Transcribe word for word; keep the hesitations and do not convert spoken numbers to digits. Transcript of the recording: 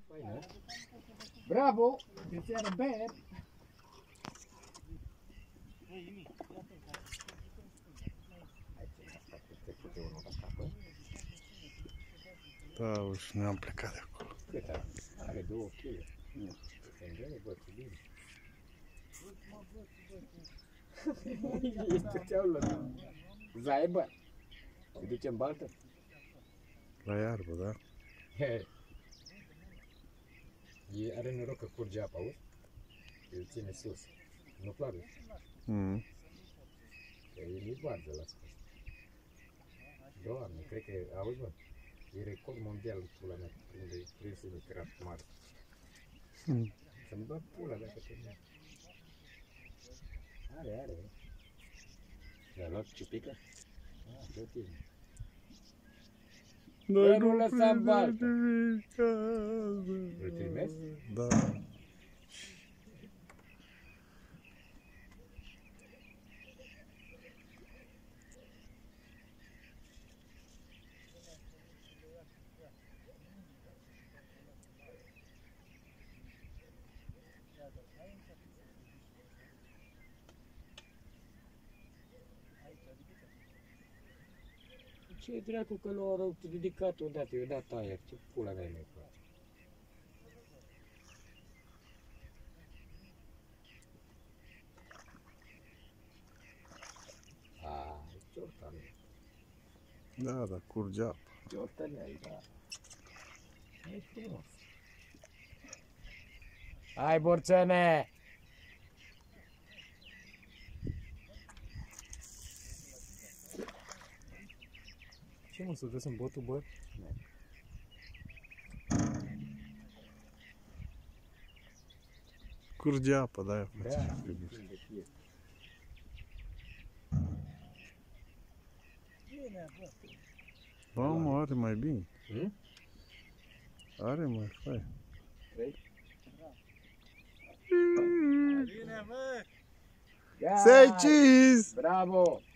Faină. Bravo! It's not a bad. Da, uși, ne-am plecat de acolo. Cât are? Are două kilograme. Nu. Se bă, ce bine. Ești ce-au luat. Zaibă. Îi ducem baltă? La iarbă, da? He. E, are noroc că curge apa, auzi? Îl ține sus. Nu plavă. Mm. Că e nici varză la spus. Doamne, cred că, auzi bă, e record mondial în pula mea, unde e prinsul de crap mare. Mm. Să-mi bag pula dacă te merg. Are, are. Le-a luat ciupică? Ah, dă tine. Noi nu lăsam baltă. Îl Îl trimesc? Da. Ce dracu că nu au ridicat odată, i-a dat aer, ce pula mea mai place. Aaa, ciortan. Da, da, curge apă. Ciortan ai, da. E frumos. Hai, borțene! Ce mă, să vezi în botul, bă? Curge apă, da, Da, Ba, mă, are mai bine. hmm? Are mai fai. Bine, mă! Say cheese! Bravo!